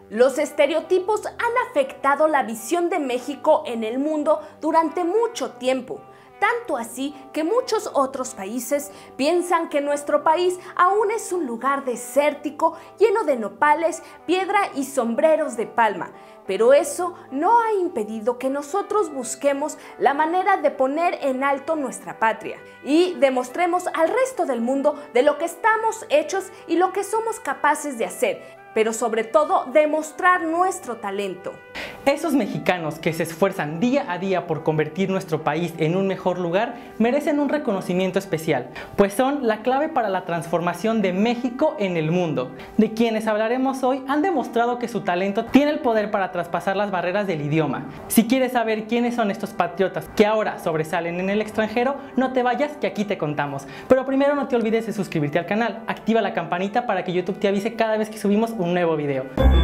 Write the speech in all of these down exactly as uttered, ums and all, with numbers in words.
Los estereotipos han afectado la visión de México en el mundo durante mucho tiempo, tanto así que muchos otros países piensan que nuestro país aún es un lugar desértico lleno de nopales, piedra y sombreros de palma. Pero eso no ha impedido que nosotros busquemos la manera de poner en alto nuestra patria y demostremos al resto del mundo de lo que estamos hechos y lo que somos capaces de hacer, pero sobre todo demostrar nuestro talento. Esos mexicanos que se esfuerzan día a día por convertir nuestro país en un mejor lugar merecen un reconocimiento especial, pues son la clave para la transformación de México en el mundo. De quienes hablaremos hoy han demostrado que su talento tiene el poder para traspasar las barreras del idioma. Si quieres saber quiénes son estos patriotas que ahora sobresalen en el extranjero, no te vayas que aquí te contamos. Pero primero no te olvides de suscribirte al canal, activa la campanita para que YouTube te avise cada vez que subimos un nuevo video.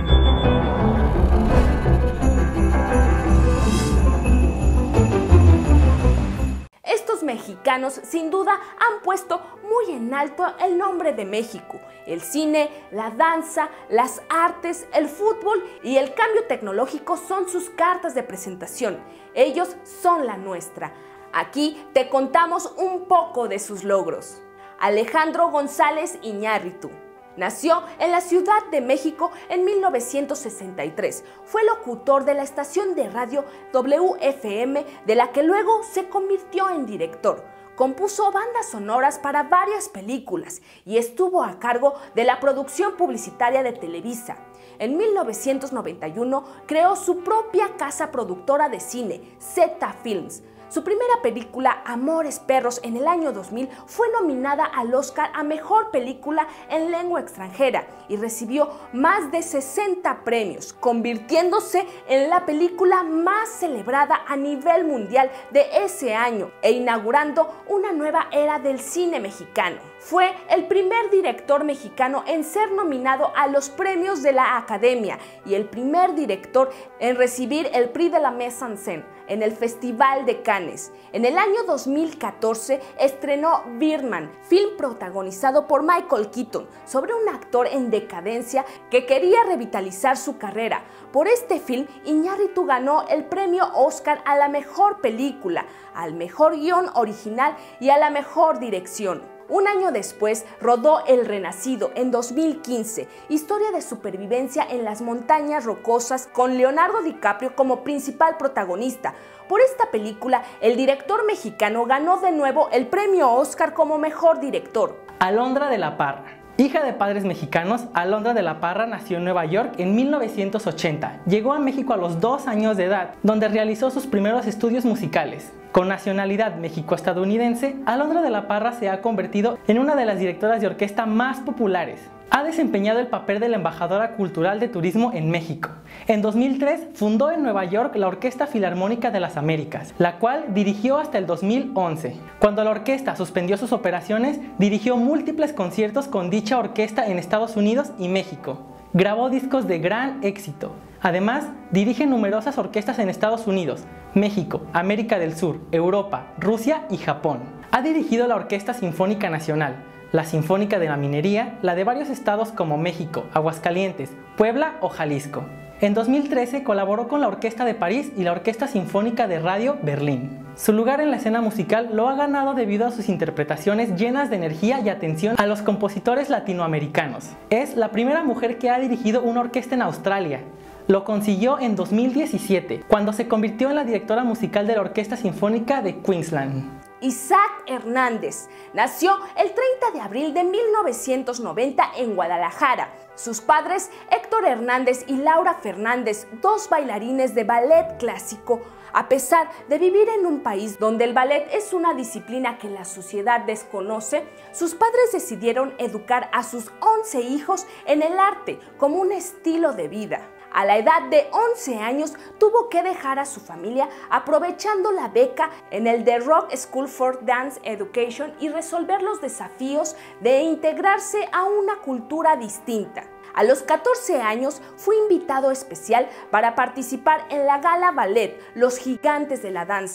Estos mexicanos sin duda han puesto muy en alto el nombre de México. El cine, la danza, las artes, el fútbol y el cambio tecnológico son sus cartas de presentación. Ellos son la nuestra. Aquí te contamos un poco de sus logros. Alejandro González Iñárritu nació en la Ciudad de México en mil novecientos sesenta y tres. Fue locutor de la estación de radio W F M, de la que luego se convirtió en director. Compuso bandas sonoras para varias películas y estuvo a cargo de la producción publicitaria de Televisa. En mil novecientos noventa y uno creó su propia casa productora de cine, Z Films. Su primera película, Amores Perros, en el año dos mil, fue nominada al Oscar a Mejor Película en Lengua Extranjera y recibió más de sesenta premios, convirtiéndose en la película más celebrada a nivel mundial de ese año e inaugurando una nueva era del cine mexicano. Fue el primer director mexicano en ser nominado a los premios de la Academia y el primer director en recibir el Prix de la Mise en Scène en el Festival de Cannes. En el año dos mil catorce estrenó Birdman, film protagonizado por Michael Keaton, sobre un actor en decadencia que quería revitalizar su carrera. Por este film, Iñárritu ganó el premio Oscar a la mejor película, al mejor guión original y a la mejor dirección. Un año después rodó El Renacido en dos mil quince, historia de supervivencia en las montañas rocosas con Leonardo DiCaprio como principal protagonista. Por esta película, el director mexicano ganó de nuevo el premio Oscar como mejor director. Alondra de la Parra. Hija de padres mexicanos, Alondra de la Parra nació en Nueva York en mil novecientos ochenta. Llegó a México a los dos años de edad, donde realizó sus primeros estudios musicales. Con nacionalidad mexico-estadounidense, Alondra de la Parra se ha convertido en una de las directoras de orquesta más populares. Ha desempeñado el papel de la embajadora cultural de turismo en México. En dos mil tres fundó en Nueva York la Orquesta Filarmónica de las Américas, la cual dirigió hasta el dos mil once. Cuando la orquesta suspendió sus operaciones, dirigió múltiples conciertos con dicha orquesta en Estados Unidos y México. Grabó discos de gran éxito. Además, dirige numerosas orquestas en Estados Unidos, México, América del Sur, Europa, Rusia y Japón. Ha dirigido la Orquesta Sinfónica Nacional, la Sinfónica de la Minería, la de varios estados como México, Aguascalientes, Puebla o Jalisco. En dos mil trece colaboró con la Orquesta de París y la Orquesta Sinfónica de Radio Berlín. Su lugar en la escena musical lo ha ganado debido a sus interpretaciones llenas de energía y atención a los compositores latinoamericanos. Es la primera mujer que ha dirigido una orquesta en Australia. Lo consiguió en dos mil diecisiete, cuando se convirtió en la directora musical de la Orquesta Sinfónica de Queensland. Isaac Hernández nació el treinta de abril de mil novecientos noventa en Guadalajara. Sus padres, Héctor Hernández y Laura Fernández, dos bailarines de ballet clásico. A pesar de vivir en un país donde el ballet es una disciplina que la sociedad desconoce, sus padres decidieron educar a sus once hijos en el arte como un estilo de vida. A la edad de once años tuvo que dejar a su familia aprovechando la beca en el The Rock School for Dance Education y resolver los desafíos de integrarse a una cultura distinta. A los catorce años fue invitado especial para participar en la gala ballet Los Gigantes de la Danza.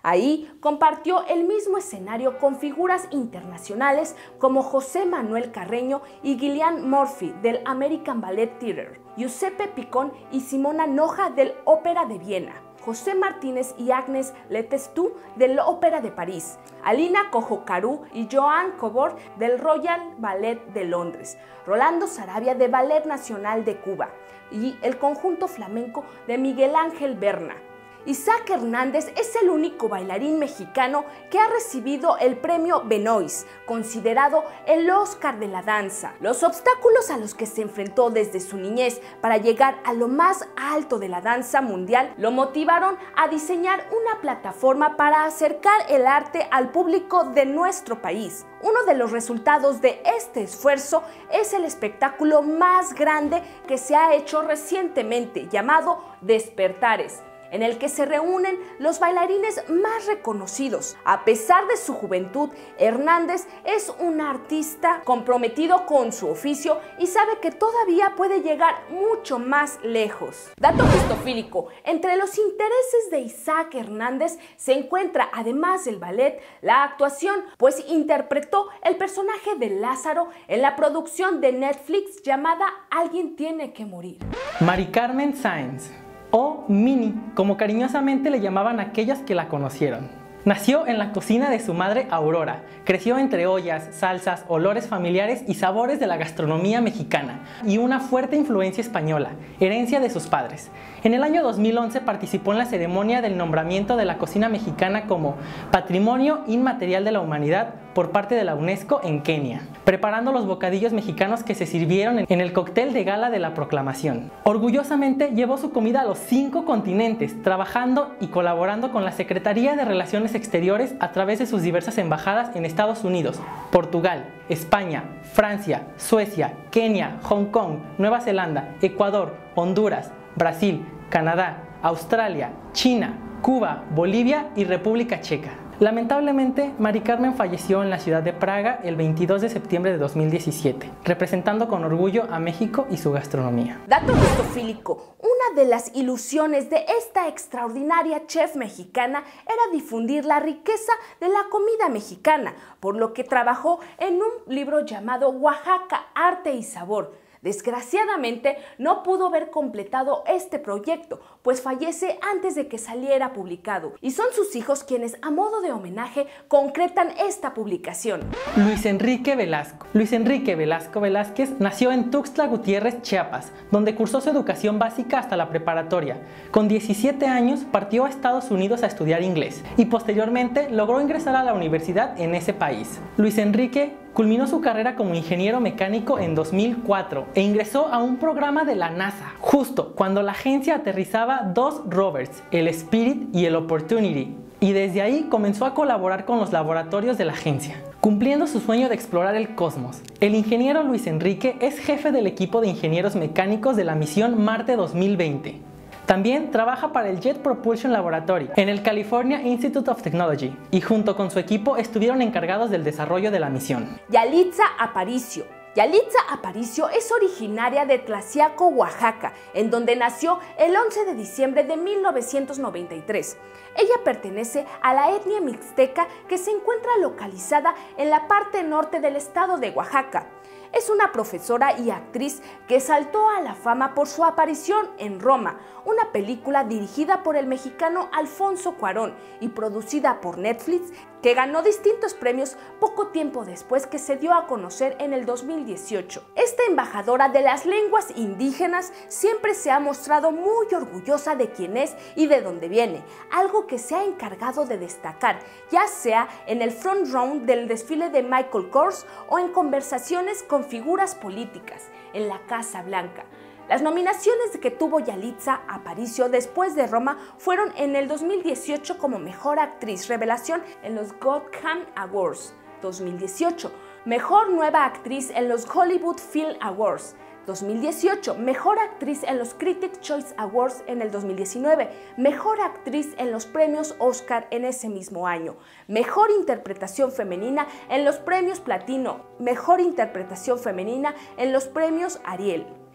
Ahí compartió el mismo escenario con figuras internacionales como José Manuel Carreño y Cillian Murphy del American Ballet Theatre, Giuseppe Picon y Simona Noja del Ópera de Viena, José Martínez y Agnes Letestu del Ópera de París, Alina Cojocaru y Joan Cobor del Royal Ballet de Londres, Rolando Sarabia de Ballet Nacional de Cuba y el conjunto flamenco de Miguel Ángel Berna. Isaac Hernández es el único bailarín mexicano que ha recibido el premio Benoist, considerado el Oscar de la danza. Los obstáculos a los que se enfrentó desde su niñez para llegar a lo más alto de la danza mundial lo motivaron a diseñar una plataforma para acercar el arte al público de nuestro país. Uno de los resultados de este esfuerzo es el espectáculo más grande que se ha hecho recientemente, llamado Despertares, en el que se reúnen los bailarines más reconocidos. A pesar de su juventud, Hernández es un artista comprometido con su oficio y sabe que todavía puede llegar mucho más lejos. Dato cristofílico: entre los intereses de Isaac Hernández se encuentra, además del ballet, la actuación, pues interpretó el personaje de Lázaro en la producción de Netflix llamada Alguien tiene que morir. Mari Carmen Sáenz, o Mini, como cariñosamente le llamaban aquellas que la conocieron. Nació en la cocina de su madre Aurora, creció entre ollas, salsas, olores familiares y sabores de la gastronomía mexicana y una fuerte influencia española, herencia de sus padres. En el año dos mil once participó en la ceremonia del nombramiento de la cocina mexicana como Patrimonio Inmaterial de la Humanidad por parte de la UNESCO en Kenia, preparando los bocadillos mexicanos que se sirvieron en el cóctel de gala de la proclamación. Orgullosamente llevó su comida a los cinco continentes, trabajando y colaborando con la Secretaría de Relaciones Exteriores a través de sus diversas embajadas en Estados Unidos, Portugal, España, Francia, Suecia, Kenia, Hong Kong, Nueva Zelanda, Ecuador, Honduras, Brasil, Canadá, Australia, China, Cuba, Bolivia y República Checa. Lamentablemente, Mari Carmen falleció en la ciudad de Praga el veintidós de septiembre de dos mil diecisiete, representando con orgullo a México y su gastronomía. Dato cristofílico: una de las ilusiones de esta extraordinaria chef mexicana era difundir la riqueza de la comida mexicana, por lo que trabajó en un libro llamado Oaxaca, Arte y Sabor. Desgraciadamente, no pudo haber completado este proyecto, pues fallece antes de que saliera publicado, y son sus hijos quienes, a modo de homenaje, concretan esta publicación. Luis Enrique Velasco. Luis Enrique Velasco Velázquez nació en Tuxtla Gutiérrez, Chiapas, donde cursó su educación básica hasta la preparatoria. Con diecisiete años partió a Estados Unidos a estudiar inglés y posteriormente logró ingresar a la universidad en ese país. Luis Enrique culminó su carrera como ingeniero mecánico en dos mil cuatro e ingresó a un programa de la NASA, justo cuando la agencia aterrizaba dos rovers, el Spirit y el Opportunity, y desde ahí comenzó a colaborar con los laboratorios de la agencia, cumpliendo su sueño de explorar el cosmos. El ingeniero Luis Enrique es jefe del equipo de ingenieros mecánicos de la misión Marte dos mil veinte. También trabaja para el Jet Propulsion Laboratory en el California Institute of Technology y junto con su equipo estuvieron encargados del desarrollo de la misión. Yalitza Aparicio. Yalitza Aparicio es originaria de Tlaxiaco, Oaxaca, en donde nació el once de diciembre de mil novecientos noventa y tres. Ella pertenece a la etnia mixteca que se encuentra localizada en la parte norte del estado de Oaxaca. Es una profesora y actriz que saltó a la fama por su aparición en Roma, una película dirigida por el mexicano Alfonso Cuarón y producida por Netflix, que ganó distintos premios poco tiempo después que se dio a conocer en el dos mil dieciocho. Esta embajadora de las lenguas indígenas siempre se ha mostrado muy orgullosa de quién es y de dónde viene, algo que se ha encargado de destacar, ya sea en el front row del desfile de Michael Kors o en conversaciones con figuras políticas en la Casa Blanca. Las nominaciones que tuvo Yalitza Aparicio después de Roma fueron en el dos mil dieciocho como Mejor Actriz Revelación en los Gotham Awards dos mil dieciocho, Mejor Nueva Actriz en los Hollywood Film Awards dos mil dieciocho, Mejor Actriz en los Critics' Choice Awards en el dos mil diecinueve, Mejor Actriz en los Premios Oscar en ese mismo año, Mejor Interpretación Femenina en los Premios Platino, Mejor Interpretación Femenina en los Premios Ariel.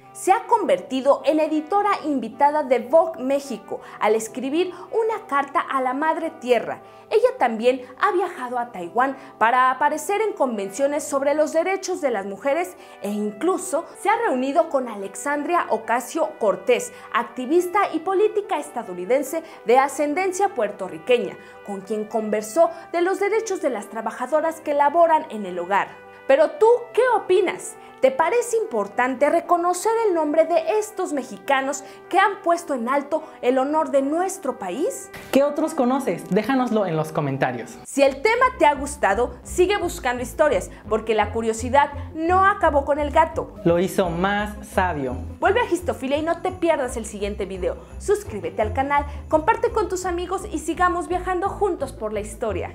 Se ha convertido en editora invitada de Vogue México al escribir una carta a la Madre Tierra. Ella también ha viajado a Taiwán para aparecer en convenciones sobre los derechos de las mujeres e incluso se ha reunido con Alexandria Ocasio-Cortez, activista y política estadounidense de ascendencia puertorriqueña, con quien conversó de los derechos de las trabajadoras que laboran en el hogar. Pero tú, ¿qué opinas? ¿Te parece importante reconocer el nombre de estos mexicanos que han puesto en alto el honor de nuestro país? ¿Qué otros conoces? Déjanoslo en los comentarios. Si el tema te ha gustado, sigue buscando historias, porque la curiosidad no acabó con el gato. Lo hizo más sabio. Vuelve a Histofilia y no te pierdas el siguiente video. Suscríbete al canal, comparte con tus amigos y sigamos viajando juntos por la historia.